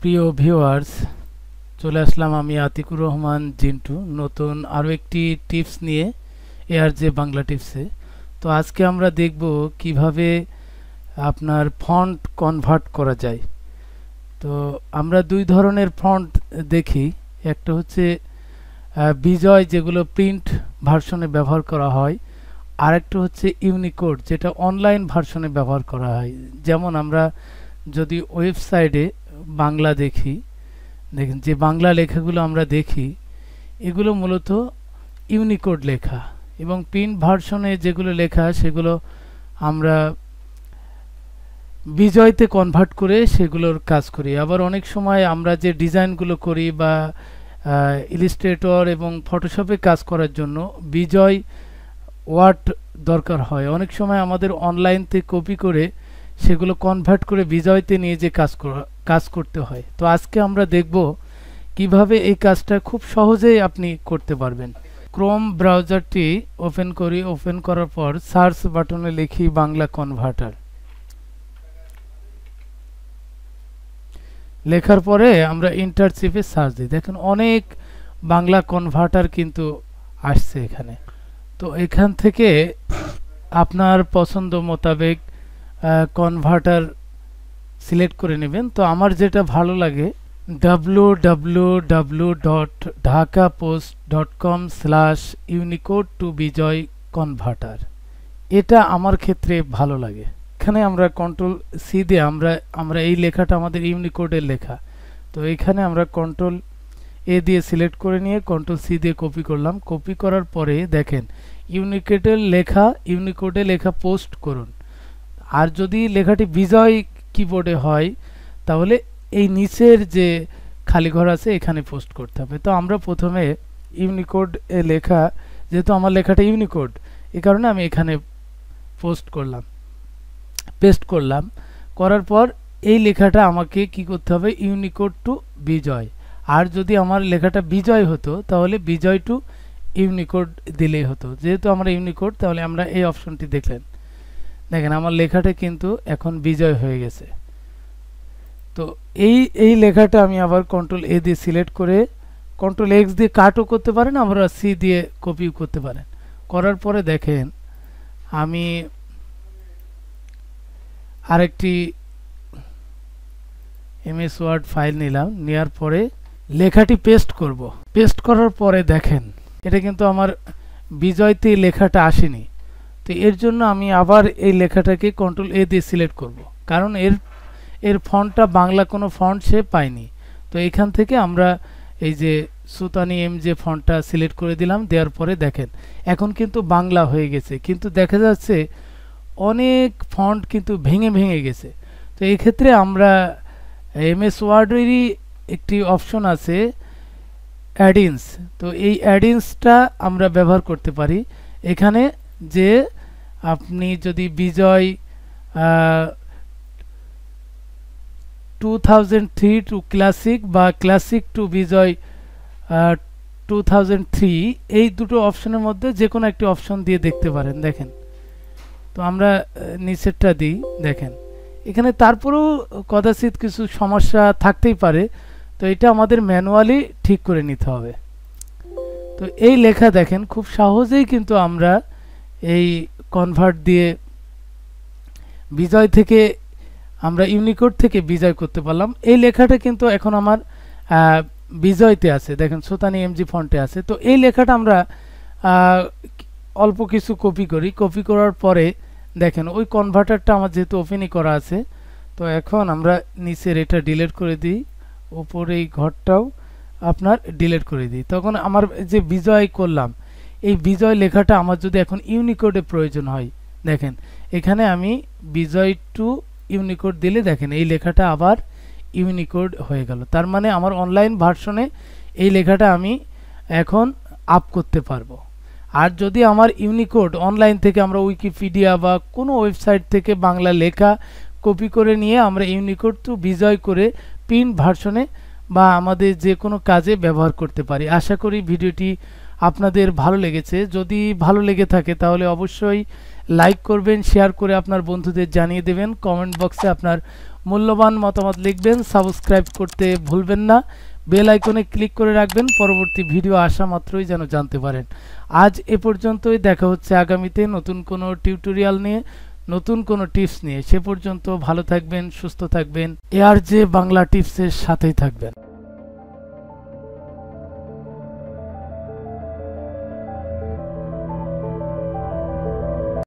প্রিয় ভিউয়ার্স, চলে আসলাম আমি আতিকুর রহমান জিন্টু নতুন আরও একটি টিপস নিয়ে এআরজে বাংলা টিপসে। তো আজকে আমরা দেখব কিভাবে আপনার ফন্ট কনভার্ট করা যায়। তো আমরা দুই ধরনের ফন্ট দেখি, একটা হচ্ছে বিজয় যেগুলো প্রিন্ট ভার্সনে ব্যবহার করা হয়, আর একটা হচ্ছে ইউনিকোড যেটা অনলাইন ভার্সনে ব্যবহার করা হয়। যেমন আমরা যদি ওয়েবসাইটে বাংলা দেখি, দেখেন যে বাংলা লেখাগুলো আমরা দেখি এগুলো মূলত ইউনিকোড লেখা, এবং প্রিন্ট ভার্সনে যেগুলো লেখা সেগুলো আমরা বিজয়তে কনভার্ট করে সেগুলোর কাজ করি। আবার অনেক সময় আমরা যে ডিজাইনগুলো করি বা ইলাস্ট্রেটর এবং ফটোশপে কাজ করার জন্য বিজয় ওয়ার্ড দরকার হয়। অনেক সময় আমাদের অনলাইন থেকে কপি করে সেগুলো কনভার্ট করে বিজয়তে নিয়ে যে কাজ করতে হয়। তো আজকে আমরা দেখব কিভাবে এই কাজটা খুব সহজেই আপনি করতে পারবেন। ক্রোম ব্রাউজারটি ওপেন করি, ওপেন করার পর সার্চ বাটনে লিখি বাংলা কনভার্টার। লেখার পরে আমরা ইন্টার চিপে সার্চ দিই, দেখেন অনেক বাংলা কনভার্টার কিন্তু আসছে এখানে। তো এখান থেকে আপনার পছন্দ মোতাবেক কনভার্টার সিলেক্ট করে নেবেন। তো আমার যেটা ভালো লাগে www.dhakapost.com/unicode2bijoy converter, এটা আমার ক্ষেত্রে ভালো লাগে। এখানে আমরা কন্ট্রোল সি দিয়ে আমরা এই লেখাটা আমাদের ইউনিকোডের লেখা, তো এখানে আমরা কন্ট্রোল এ দিয়ে সিলেক্ট করে নিয়ে কন্ট্রোল সি দিয়ে কপি করলাম। কপি করার পরে দেখেন ইউনিকোডে লেখা পোস্ট করুন। আর যদি লেখাটি বিজয় কিবোর্ডে হয় তাহলে এই নিচের যে খালি ঘর আছে এখানে পোস্ট করতে হবে। তো আমরা প্রথমে ইউনিকোড এ লেখা, যেহেতু আমার লেখাটা ইউনিকোড, এই কারণে আমি এখানে পেস্ট করলাম। করার পর এই লেখাটা আমাকে কি করতে হবে, ইউনিকোড টু বিজয়। আর যদি আমার লেখাটা বিজয় হতো তাহলে বিজয় টু ইউনিকোড দিলেই হতো। যেহেতু আমরা ইউনিকোড, তাহলে আমরা এই অপশনটি দেখেন আমার লেখাটা কিন্তু এখন বিজয় হয়ে গেছে। তো এই লেখাটা আমি আবার কন্ট্রোল এ দিয়ে সিলেক্ট করে কন্ট্রোল এক্স দিয়ে কাটও করতে পারেন, আমরা সি দিয়ে কপিও করতে পারেন। করার পরে দেখেন আমি আরেকটি এমএস ওয়ার্ড ফাইল নিলাম, নেওয়ার পরে লেখাটি পেস্ট করব। পেস্ট করার পরে দেখেন এটা কিন্তু আমার বিজয়তে লেখাটা আসেনি। তো এর জন্য আমি আবার এই লেখাটাকে কন্ট্রোল এ দিয়ে সিলেক্ট করব, কারণ এর ফন্টটা বাংলা কোনো ফন্ট সে পায়নি। তো এখান থেকে আমরা এই যে সুতানি এম যে ফন্টটা সিলেক্ট করে দিলাম, দেওয়ার পরে দেখেন এখন কিন্তু বাংলা হয়ে গেছে, কিন্তু দেখা যাচ্ছে অনেক ফন্ট কিন্তু ভেঙে গেছে। তো এই ক্ষেত্রে আমরা এমএস ওয়ার্ডেরই একটি অপশন আছে অ্যাডিন্স, তো এই অ্যাডিন্সটা আমরা ব্যবহার করতে পারি। এখানে যে আপনি যদি বিজয় 2003 টু ক্লাসিক বা ক্লাসিক টু বিজয় 2003, এই দুটো অপশনের মধ্যে যে কোনো একটি অপশন দিয়ে দেখতে পারেন। দেখেন তো আমরা নিচেরটা দিই, দেখেন এখানে তারপরেও কদাচিৎ কিছু সমস্যা থাকতেই পারে, তো এটা আমাদের ম্যানুয়ালি ঠিক করে নিতে হবে। তো এই লেখা দেখেন খুব সহজেই কিন্তু আমরা এই কনভার্ট দিয়ে বিজয় থেকে আমরা ইউনিকোড থেকে বিজয় করতে পারলাম। এই লেখাটা কিন্তু এখন আমার বিজয়তে আছে, দেখেন সুতানি এমজি ফন্টে আছে। তো এই লেখাটা আমরা অল্প কিছু কপি করি, কপি করার পরে দেখেন ওই কনভার্টারটা আমার যেহেতু ওপেনই করা আছে, তো এখন আমরা নিচের এটা ডিলিট করে দিই, উপরে এই ঘরটাও আপনার ডিলিট করে দিই। তখন আমার যে বিজয় করলাম এই বিজয় লেখাটা আমার যদি এখন ইউনিকোডে প্রয়োজন হয়, দেখেন এখানে আমি বিজয় টু ইউনিকোড দিলে দেখেন এই লেখাটা আবার ইউনিকোড হয়ে গেল। তার মানে আমার অনলাইন ভার্সনে এই লেখাটা আমি এখন আপ করতে পারবো। আর যদি আমার ইউনিকোড অনলাইন থেকে আমরা উইকিপিডিয়া বা কোনো ওয়েবসাইট থেকে বাংলা লেখা কপি করে নিয়ে আমরা ইউনিকোড টু বিজয় করে প্রিন্ট ভার্সনে বা আমাদের যে কোনো কাজে ব্যবহার করতে পারি। আশা করি ভিডিওটি আপনাদের ভালো লেগেছে। যদি ভালো লেগে থাকে তাহলে অবশ্যই লাইক করবেন, শেয়ার করে আপনার বন্ধুদের জানিয়ে দেবেন, কমেন্ট বক্সে আপনার মূল্যবান মতামত লিখবেন, সাবস্ক্রাইব করতে ভুলবেন না, বেল আইকনে ক্লিক করে রাখবেন পরবর্তী ভিডিও আসা মাত্রই যেন জানতে পারেন। আজ এ পর্যন্তই, দেখা হচ্ছে আগামীতে নতুন কোনো টিউটোরিয়াল নিয়ে, নতুন কোনো টিপস নিয়ে। সে পর্যন্ত ভালো থাকবেন, সুস্থ থাকবেন, ARJ বাংলা টিপসের সাথেই থাকবেন।